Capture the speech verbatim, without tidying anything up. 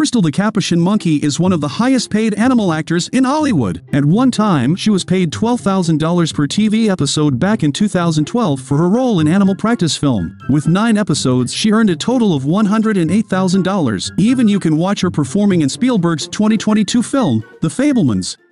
Crystal the capuchin monkey is one of the highest-paid animal actors in Hollywood. At one time, she was paid twelve thousand dollars per T V episode back in two thousand twelve for her role in animal practice film. With nine episodes, she earned a total of one hundred eight thousand dollars. Even you can watch her performing in Spielberg's twenty twenty-two film, The Fabelmans.